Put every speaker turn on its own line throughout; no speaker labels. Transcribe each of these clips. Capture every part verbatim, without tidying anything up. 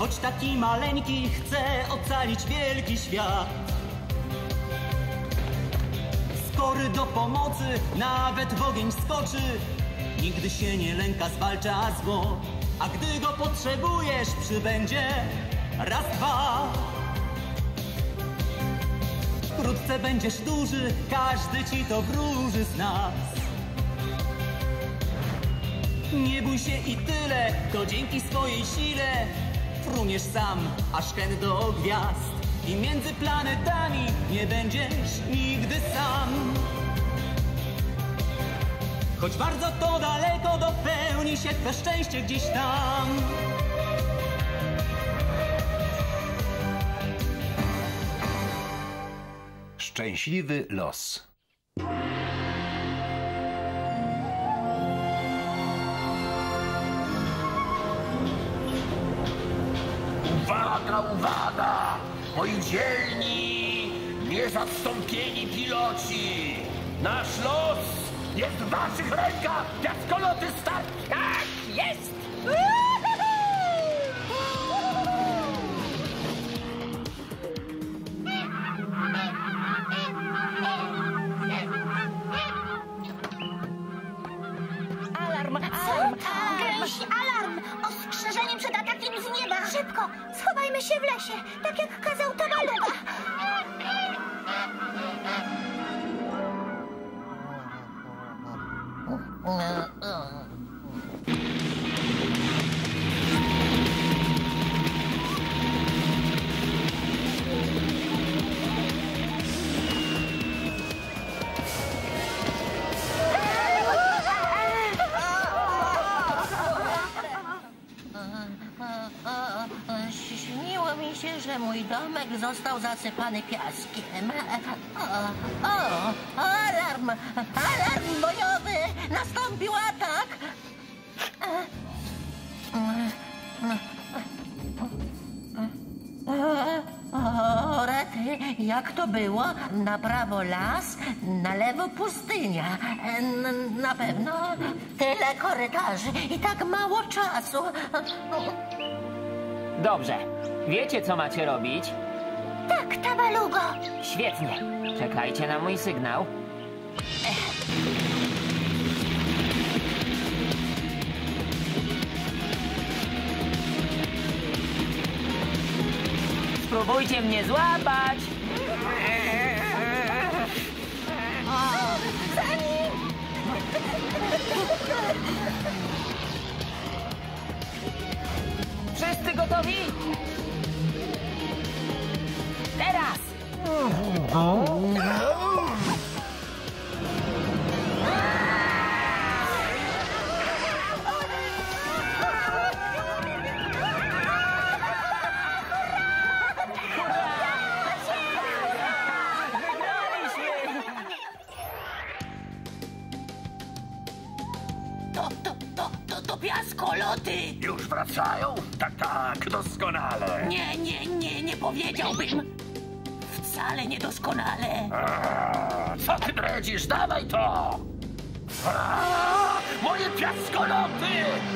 choć taki maleńki chce ocalić wielki świat. Skory do pomocy, nawet w ogień skoczy, nigdy się nie lęka, zwalcza zło, a gdy go potrzebujesz, przybędzie raz, dwa. Wkrótce będziesz duży, każdy ci to wróży z nas. Nie bój się i tyle, to dzięki swojej sile fruniesz sam, aż hen do gwiazd. I między planetami nie będziesz nigdy sam. Choć bardzo to daleko, dopełni się twe szczęście gdzieś tam.
Szczęśliwy los.
Uwaga, uwaga! Moi dzielni, niezastąpieni piloci! Nasz los jest w waszych rękach! Piaskoloty start!
Tak, jest!
Alarm, alarm! Gęś, alarm! Ostrzeżenie przed atakiem z nieba! Szybko! Schowajmy się w lesie, tak jak kazał Tabaluga!
Śniło mi się, że mój domek został zasypany piaskiem. O, o, alarm! Alarm bojowy! Nastąpił atak! O, rety, jak to było? Na prawo las, na lewo pustynia. N na pewno tyle korytarzy i tak mało czasu.
Dobrze. Wiecie, co macie robić?
Tak, Tabalugo!
Świetnie. Czekajcie na mój sygnał. Spróbujcie mnie złapać!
Za nim!
Wszyscy gotowi? Teraz!
To, to, to, to, to piaskoloty!
Już wracają? Tak, tak, doskonale.
Nie, nie, nie, nie powiedziałbym. Wcale niedoskonale.
Eee, co ty bredzisz? Dawaj to! Eee, moje piaskoloty!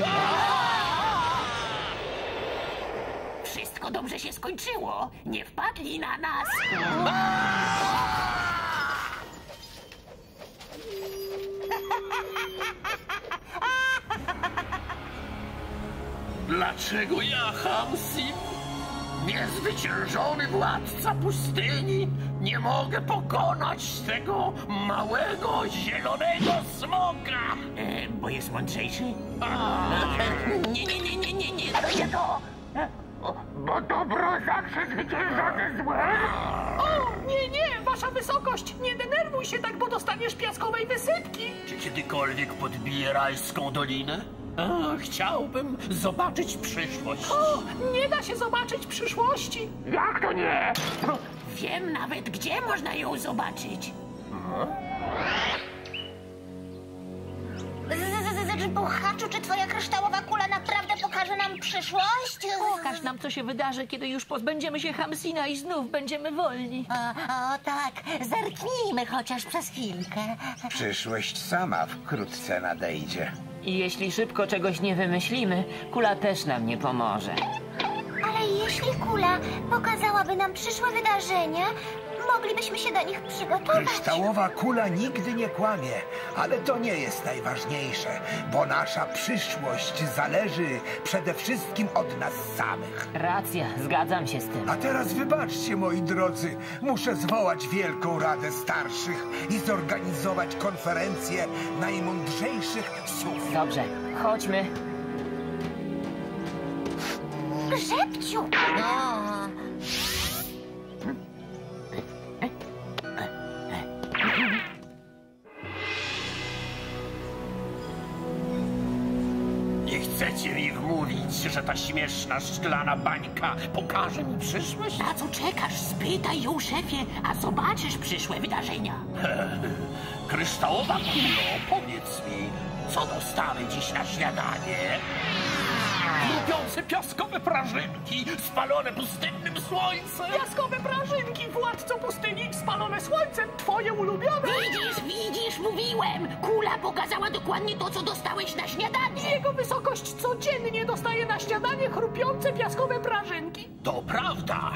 Wszystko dobrze się skończyło. Nie wpadli na nas.
Dlaczego ja, Hamsim, niezwyciężony władca pustyni, nie mogę pokonać tego małego, zielonego smoka?
E, bo jest mądrzejszy?
A,
Nie, nie, nie, nie, nie, nie, to nie to.
bo dobro zawsze zwycięża ze złem?
O, nie, nie, wasza wysokość, nie denerwuj się tak, bo dostaniesz piaskowej wysypki.
Czy kiedykolwiek podbiję rajską dolinę? A, chciałbym zobaczyć przyszłość.
O, nie da się zobaczyć przyszłości.
Jak to nie?
Wiem nawet, gdzie można ją zobaczyć.
Buchaczu, czy twoja kryształowa kula naprawdę pokaże nam przyszłość?
Pokaż nam, co się wydarzy, kiedy już pozbędziemy się Hamsina i znów będziemy wolni.
O, o tak, zerknijmy chociaż przez chwilkę.
Przyszłość sama wkrótce nadejdzie.
I jeśli szybko czegoś nie wymyślimy, kula też nam nie pomoże.
Ale jeśli kula pokazałaby nam przyszłe wydarzenia, moglibyśmy się do nich przygotować.
Kryształowa kula nigdy nie kłamie, ale to nie jest najważniejsze, bo nasza przyszłość zależy przede wszystkim od nas samych.
Racja, zgadzam się z tym.
A teraz wybaczcie, moi drodzy, muszę zwołać Wielką Radę Starszych i zorganizować konferencję najmądrzejszych psów.
Dobrze, chodźmy.
Grzebciu!
Nie chcecie mi wmówić, że ta śmieszna szklana bańka pokaże mi przyszłość?
Na co czekasz? Spytaj ją, szefie, a zobaczysz przyszłe wydarzenia.
Kryształowa kulo, powiedz mi, co dostanę dziś na śniadanie? Lubiące piaskowe prażynki, spalone pustynnym słońcem.
Piaskowe prażynki, władco pustyni, spalone słońcem, twoje ulubione.
Widzisz, widzisz, mówiłem! Kula pokazała dokładnie to, co dostałeś na śniadanie.
Jego wysokość codziennie dostaje na śniadanie chrupiące piaskowe prażynki.
To prawda.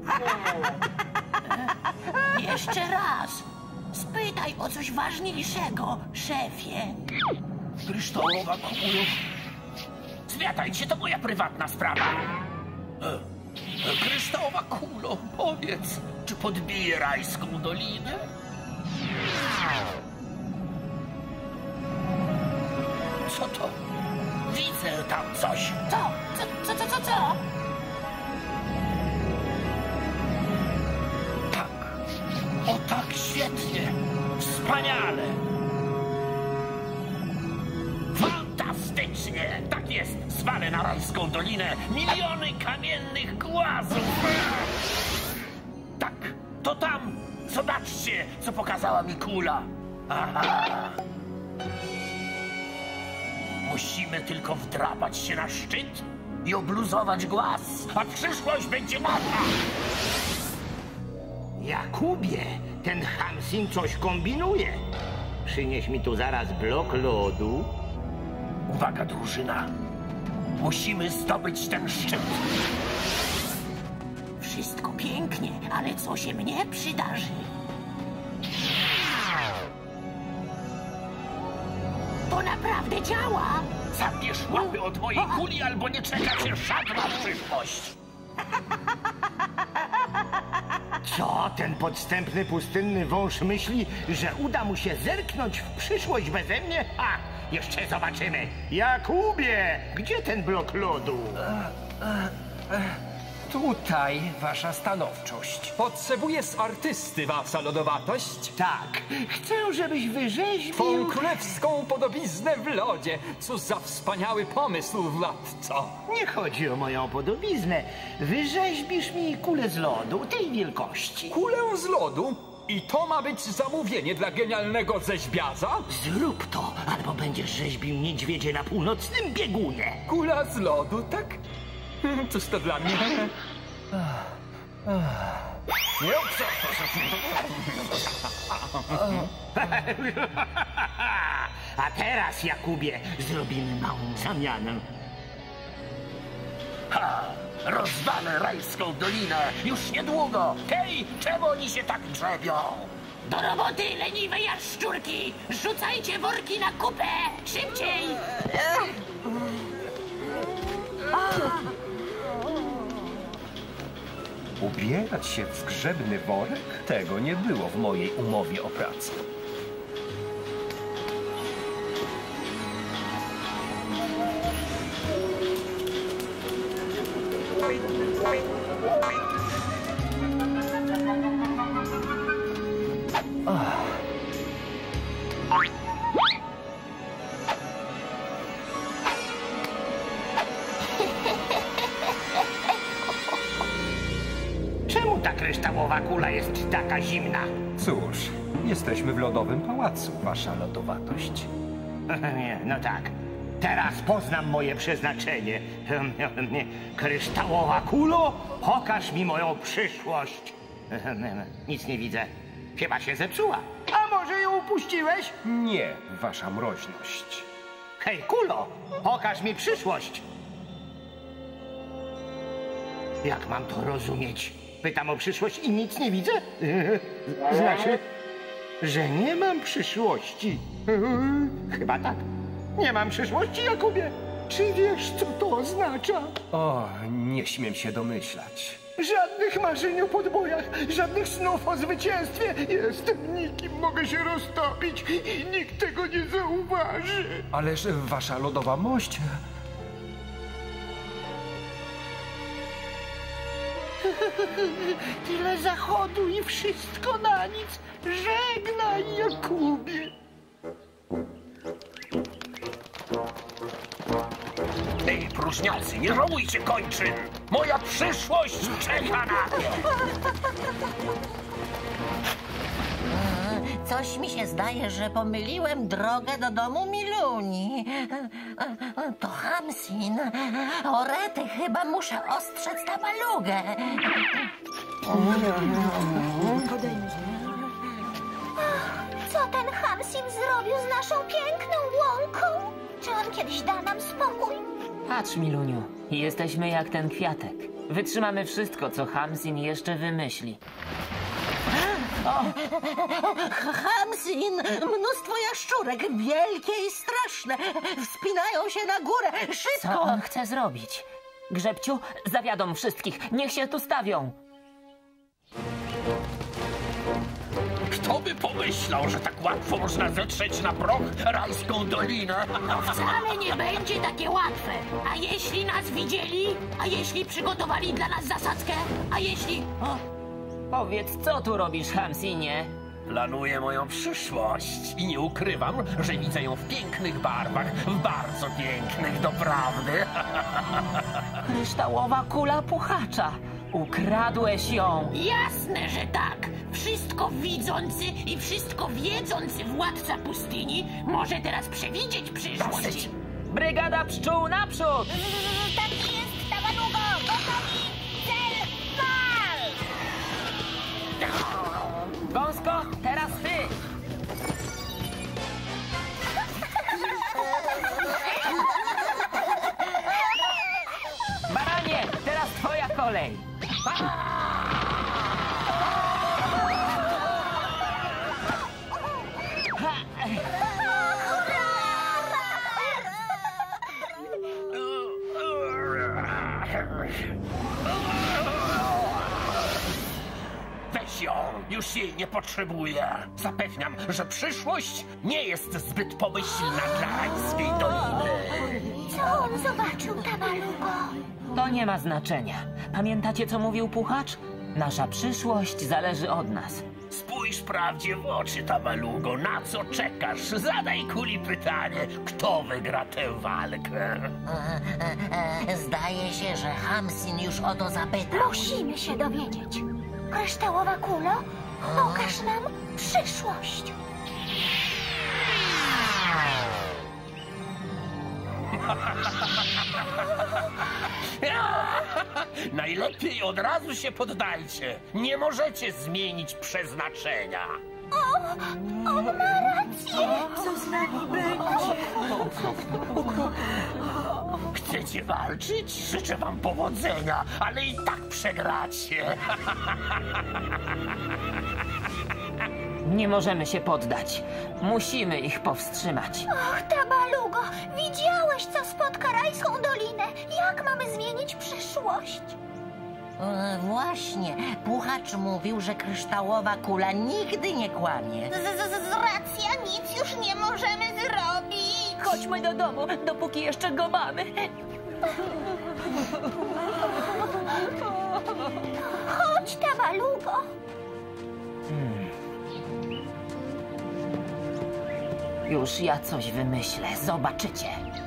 Jeszcze raz. Spytaj o coś ważniejszego, szefie.
Kryształowa kulo. Zwiatajcie, to moja prywatna sprawa. E, e, Kryształowa kulo, powiedz, czy podbije rajską dolinę? Co to? Widzę tam coś.
Co? Co, co, co, co, co?
Tak. O tak, świetnie. Wspaniale. Fantastycznie! Tak jest! Zwalę na rajską dolinę miliony kamiennych głazów! Tak, to tam! Zobaczcie, co pokazała mi kula! Aha. Musimy tylko wdrapać się na szczyt i obluzować głaz, a przyszłość będzie nasza!
Jakubie, ten Hamsin coś kombinuje. Przynieś mi tu zaraz blok lodu.
Uwaga, drużyna! Musimy zdobyć ten szczyt!
Wszystko pięknie, ale co się mnie przydarzy? To naprawdę działa!
Zabierz łapy od mojej kuli, albo nie czeka cię żadna przyszłość!
Co ten podstępny pustynny wąż myśli, że uda mu się zerknąć w przyszłość beze mnie? Ha! Jeszcze zobaczymy. Jakubie, gdzie ten blok lodu?
Tutaj, wasza stanowczość.
Potrzebuję z artysty, wasza lodowatość.
Tak, chcę, żebyś wyrzeźbił...
Twą królewską podobiznę w lodzie. Cóż za wspaniały pomysł, władco.
Nie chodzi o moją podobiznę. Wyrzeźbisz mi kulę z lodu tej wielkości.
Kulę z lodu? I to ma być zamówienie dla genialnego rzeźbiarza?
Zrób to, albo będziesz rzeźbił niedźwiedzie na północnym biegunie.
Kula z lodu, tak? Cóż to dla mnie?
Nie, A teraz, Jakubie, zrobimy małą zamianę.
Ha! Rozwalę rajską dolinę już niedługo! Hej, czemu oni się tak grzebią?
Do roboty, leniwe jaszczurki! Rzucajcie worki na kupę! Szybciej!
Ubierać się w zgrzebny worek? Tego nie było w mojej umowie o pracę.
Czemu ta kryształowa kula jest taka zimna?
Cóż, jesteśmy w lodowym pałacu, wasza lodowatość.
No tak. Teraz poznam moje przeznaczenie. Kryształowa kulo, pokaż mi moją przyszłość. Nic nie widzę. Chyba się zepsuła. A może ją upuściłeś?
Nie, wasza mroźność.
Hej, kulo, pokaż mi przyszłość. Jak mam to rozumieć? Pytam o przyszłość i nic nie widzę? Znaczy, że nie mam przyszłości. Chyba tak. Nie mam przyszłości, Jakubie. Czy wiesz, co to oznacza?
O, nie śmiem się domyślać.
Żadnych marzeń o podbojach, żadnych snów o zwycięstwie. Jestem nikim, mogę się roztopić i nikt tego nie zauważy.
Ależ wasza lodowa mość...
Tyle zachodu i wszystko na nic. Żegnaj, Jakubie.
Ej, próżniacy, nie żałujcie kończyn! Moja przyszłość czeka na mnie!
Coś mi się zdaje, że pomyliłem drogę do domu Miluni. To Hamsin. O rety, chyba muszę ostrzec tabalugę.
Co ten Hamsin zrobił z naszą piękną łąką? Czy on kiedyś da nam spokój?
Patrz, Miluniu, jesteśmy jak ten kwiatek. Wytrzymamy wszystko, co Hamsin jeszcze wymyśli.
Hamsin! Mnóstwo jaszczurek, wielkie i straszne. Wspinają się na górę. Szybko!
Co on chce zrobić? Grzebciu, zawiadom wszystkich. Niech się tu stawią.
Kto by pomyślał, że tak łatwo można zetrzeć na proch rajską dolinę?
Wcale nie będzie takie łatwe. A jeśli nas widzieli? A jeśli przygotowali dla nas zasadzkę? A jeśli...
O, powiedz, co tu robisz, Hamsinie?
Planuję moją przyszłość i nie ukrywam, że widzę ją w pięknych barwach, w bardzo pięknych, doprawdy.
Kryształowa kula puchacza. Ukradłeś ją.
Jasne, że tak. Wszystko widzący i wszystko wiedzący władca pustyni może teraz przewidzieć przyszłość.
Dosyć.
Brygada pszczół naprzód!
Tak jest, tabalugo! Gotowi! Cel! Fal!
Gąsko, teraz ty! Baranie, teraz twoja kolej!
Weź ją, już jej nie potrzebuję. Zapewniam, że przyszłość nie jest zbyt pomyślna dla rajskiej doliny.
Co on zobaczył, tabalugo?
To nie ma znaczenia. Pamiętacie, co mówił puchacz? Nasza przyszłość zależy od nas.
Spójrz prawdzie w oczy, tabalugo. Na co czekasz? Zadaj kuli pytanie, kto wygra tę walkę.
E, e, zdaje się, że Hamsin już o to zapytał.
Musimy się dowiedzieć. Kryształowa kulo, pokaż nam przyszłość.
Najlepiej od razu się poddajcie. Nie możecie zmienić przeznaczenia.
O, on ma rację. Co z nami będzie?
Chcecie walczyć? Życzę wam powodzenia, ale i tak przegracie.
Nie możemy się poddać. Musimy ich powstrzymać.
Och, tabalugo, widziałeś, co spotka rajską dolinę. Jak mamy zmienić przyszłość?
E, właśnie, puchacz mówił, że kryształowa kula nigdy nie kłamie.
Z, z, z racja, nic już nie możemy zrobić.
Chodźmy do domu, dopóki jeszcze go mamy.
Chodź, tabalugo.
Hmm. Już ja coś wymyślę, zobaczycie.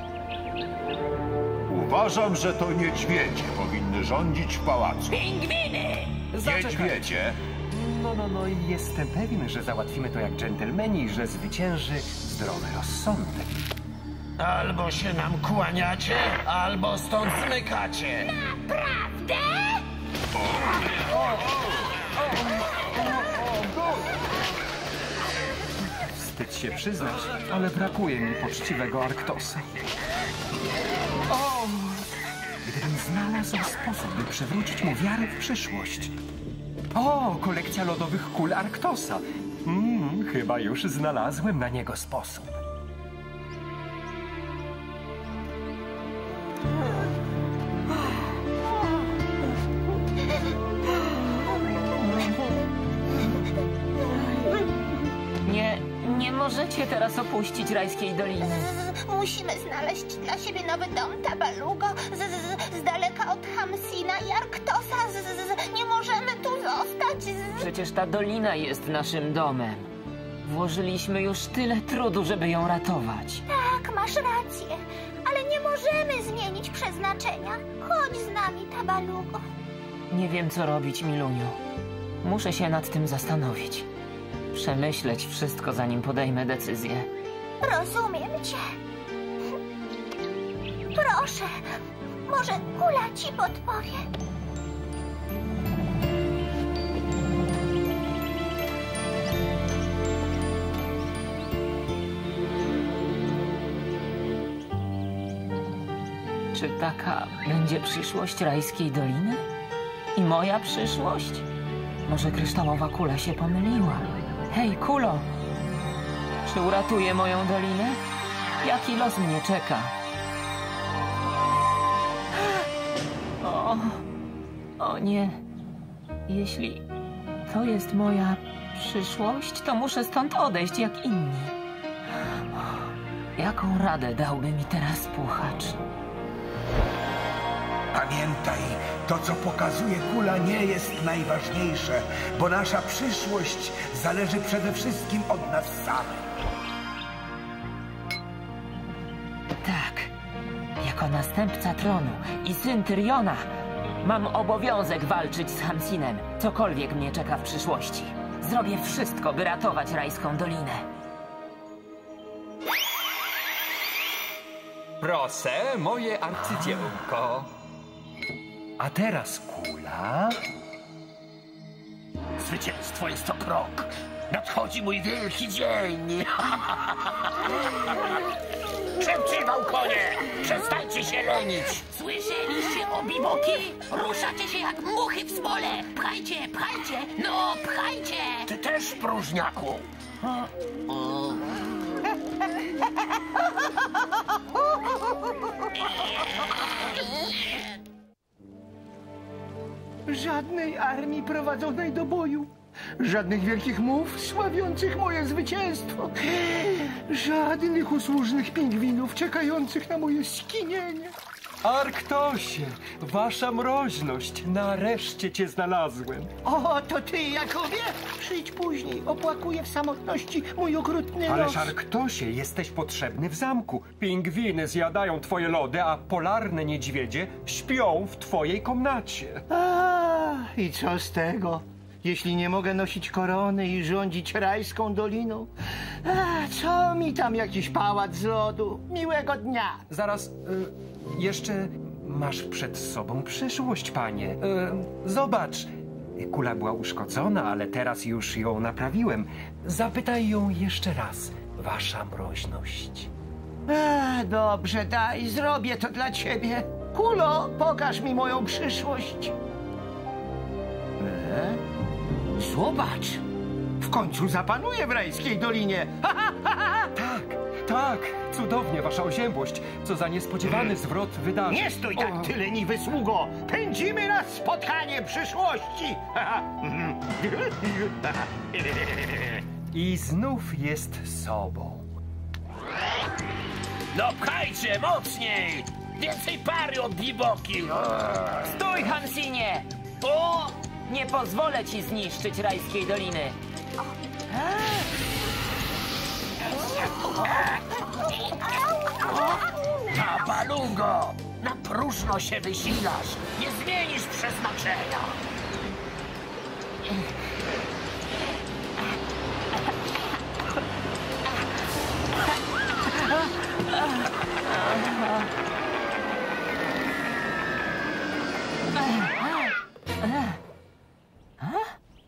Uważam, że to niedźwiedzie powinny rządzić w pałacu.
Pingwiny!
Niedźwiedzie?
No, no, no, jestem pewien, że załatwimy to jak dżentelmeni i że zwycięży zdrowy rozsądek.
Albo się nam kłaniacie, albo stąd zmykacie.
Naprawdę?
Wstyd się przyznać, ale brakuje mi poczciwego Arktosa. O! Gdybym znalazł znalazł sposób, by przywrócić mu wiarę w przyszłość. O, kolekcja lodowych kul Arktosa. Mm, chyba już znalazłem na niego sposób.
Nie, nie możecie teraz opuścić Rajskiej Doliny.
Musimy znaleźć dla siebie nowy dom, Tabalugo, z, z, z daleka od Hamsina i Arktosa. Z, z, nie możemy tu zostać. Z...
Przecież ta dolina jest naszym domem. Włożyliśmy już tyle trudu, żeby ją ratować.
Tak, masz rację, ale nie możemy zmienić przeznaczenia. Chodź z nami, Tabalugo.
Nie wiem, co robić, Miluniu. Muszę się nad tym zastanowić. Przemyśleć wszystko, zanim podejmę decyzję.
Rozumiem cię. Proszę, może Kula ci podpowie.
Czy taka będzie przyszłość Rajskiej Doliny? I moja przyszłość? Może kryształowa kula się pomyliła? Hej, kulo! Czy uratuje moją dolinę? Jaki los mnie czeka? O, o nie. Jeśli to jest moja przyszłość, to muszę stąd odejść jak inni. Jaką radę dałby mi teraz Puchacz?
Pamiętaj, to co pokazuje kula nie jest najważniejsze, bo nasza przyszłość zależy przede wszystkim od nas samych.
Tak. Jako następca tronu i syn Tyriona mam obowiązek walczyć z Hamsinem, cokolwiek mnie czeka w przyszłości. Zrobię wszystko, by ratować Rajską Dolinę.
Proszę, moje arcydziełko.
A teraz kula.
Zwycięstwo jest to krok. Nadchodzi mój wielki dzień. Szybciej, konie! Przestańcie się lenić!
Słyszeliście, obiboki? Ruszacie się jak muchy w smole. Pchajcie, pchajcie, no pchajcie!
Ty też, próżniaku!
Żadnej armii prowadzonej do boju. Żadnych wielkich mów sławiących moje zwycięstwo. Żadnych usłużnych pingwinów czekających na moje skinienie.
Arktosie, wasza mroźność, nareszcie cię znalazłem.
O, to ty, Jakubie? Przyjdź później, opłakuję w samotności mój okrutny los.
Ależ Arktosie, jesteś potrzebny w zamku. Pingwiny zjadają twoje lody, a polarne niedźwiedzie śpią w twojej komnacie.
A, i co z tego? Jeśli nie mogę nosić korony i rządzić Rajską Doliną, a, co mi tam jakiś pałac z lodu? Miłego dnia.
Zaraz, y, jeszcze masz przed sobą przyszłość, panie. Y, zobacz, kula była uszkodzona, ale teraz już ją naprawiłem. Zapytaj ją jeszcze raz, wasza mroźność.
A, dobrze, daj, zrobię to dla ciebie. Kulo, pokaż mi moją przyszłość. E? Zobacz! W końcu zapanuje w Rajskiej Dolinie! Ha, ha, ha, ha.
Tak, tak, cudownie, wasza oziębłość. Co za niespodziewany zwrot wydarzeń.
Nie stój tak, ty leniwy sługo! Pędzimy na spotkanie przyszłości!
I znów jest sobą.
No pchajcie, mocniej! Więcej pary od biboki!
Stój, Hamsinie! O! Nie pozwolę ci zniszczyć Rajskiej Doliny.
Tabalugo! Na próżno się wysilasz! Nie zmienisz przeznaczenia!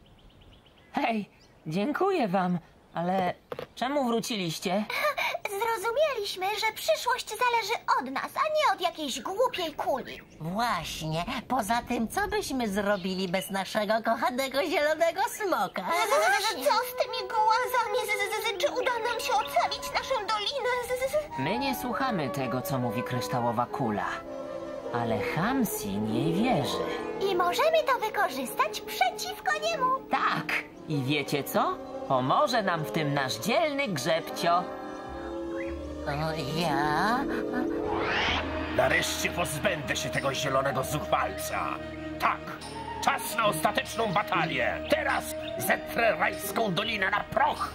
Hej, dziękuję wam, ale czemu wróciliście?
Zrozumieliśmy, że przyszłość zależy od nas, a nie od jakiejś głupiej kuli.
Właśnie. Poza tym, co byśmy zrobili bez naszego kochanego zielonego smoka?
Co z tymi głazami? Z, z, z, czy uda nam się ocalić naszą dolinę? Z, z.
My nie słuchamy tego, co mówi kryształowa kula. Ale Hamsin jej wierzy.
I możemy to wykorzystać przeciwko niemu.
Tak. I wiecie co? Pomoże nam w tym nasz dzielny Grzebcio.
O, ja?
Nareszcie pozbędę się tego zielonego zuchwalca. Tak, czas na ostateczną batalię. Teraz zetrę rajską dolinę na proch.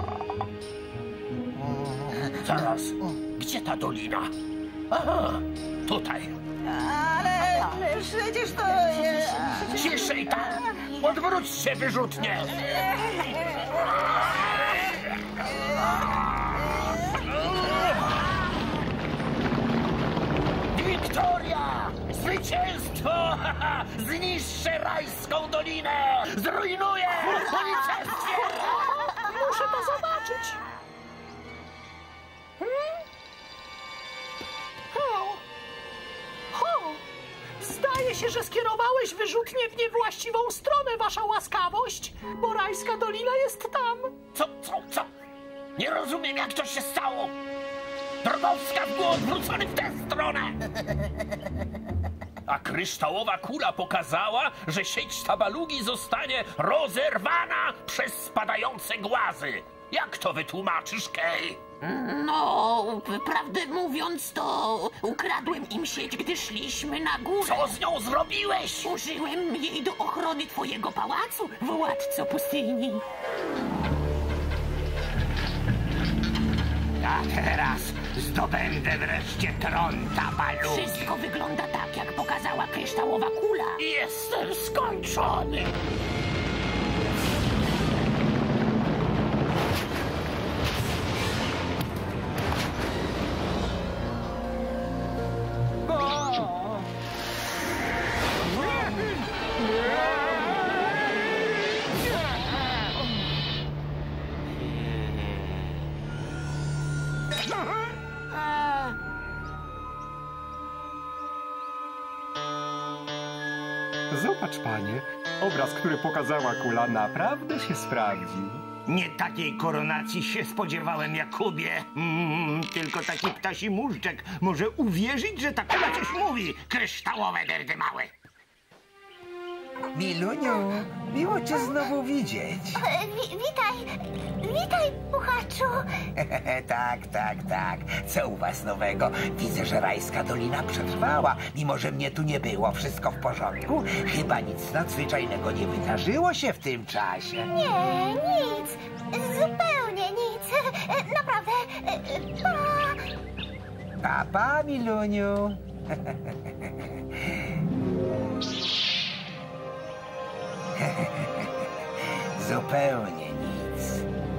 Zaraz, gdzie ta dolina? Aha, tutaj.
Ale przecież to jest...
Ciszej tam! Odwróćcie wyrzutnie! Wiktoria! Zwycięstwo! Zniszczę rajską dolinę! Zrujnuję unicestwie!
Muszę to zobaczyć. Hmm? Ho! Ho! Zdaje się, że skierowałeś wyrzutnie w niewłaściwą stronę, wasza łaskawość, bo rajska dolina jest tam.
Co, co, co? Nie rozumiem, jak to się stało. Drogowskaz był odwrócony w tę stronę. A kryształowa kula pokazała, że sieć tabalugi zostanie rozerwana przez spadające głazy. Jak to wytłumaczysz, Kay?
No, prawdę mówiąc, to ukradłem im sieć, gdy szliśmy na górę.
Co z nią zrobiłeś?
Użyłem jej do ochrony twojego pałacu, władco pustyni.
A teraz zdobędę wreszcie tron tabalugi.
Wszystko wygląda tak, jak pokazała kryształowa kula.
Jestem skończony.
Zobacz, panie, obraz, który pokazała kula, naprawdę się sprawdził.
Nie takiej koronacji się spodziewałem, Jakubie. Mm, tylko taki ptasi móżdżek może uwierzyć, że ta kula coś mówi. Kryształowe derdy małe.
Miluniu, miło cię znowu widzieć.
E, wi witaj, witaj, puchaczu.
Tak, tak, tak. Co u was nowego? Widzę, że rajska dolina przetrwała, mimo że mnie tu nie było. Wszystko w porządku? Chyba nic nadzwyczajnego nie wydarzyło się w tym czasie.
Nie, nic. Zupełnie nic. E, Naprawdę. E, Pa.
Pa, pa, Miluniu. Zupełnie nic.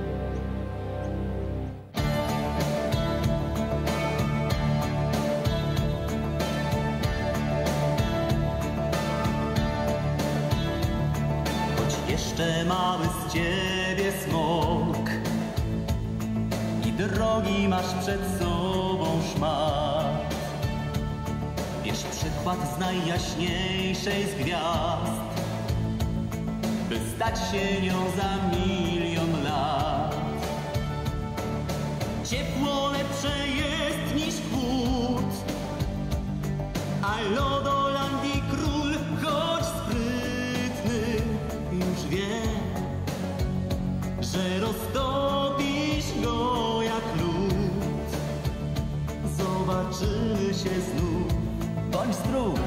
Choć jeszcze mały z ciebie smok i drogi masz przed sobą szmat, bierz przykład z najjaśniejszej z gwiazd, by stać się nią za milion lat. Ciepło lepsze jest niż chłód, a Lodolandii król, choć sprytny, już wie, że roztopisz go jak lód. Zobaczymy się znów, bądź zdrów.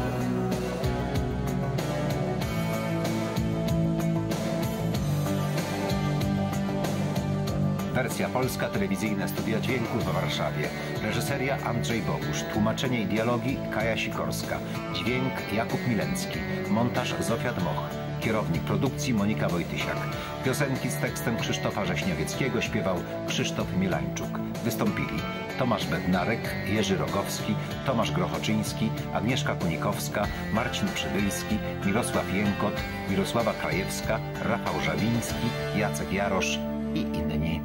Wersja polska, telewizyjne studia dźwięku w Warszawie. Reżyseria Andrzej Bogusz. Tłumaczenie i dialogi Kaja Sikorska. Dźwięk Jakub Milencki. Montaż Zofia Dmoch. Kierownik produkcji Monika Wojtysiak. Piosenki z tekstem Krzysztofa Rześniowieckiego śpiewał Krzysztof Milańczuk. Wystąpili Tomasz Bednarek, Jerzy Rogowski, Tomasz Grochoczyński, Agnieszka Kunikowska, Marcin Przybylski, Mirosław Jękot, Mirosława Krajewska, Rafał Żabiński, Jacek Jarosz i inni.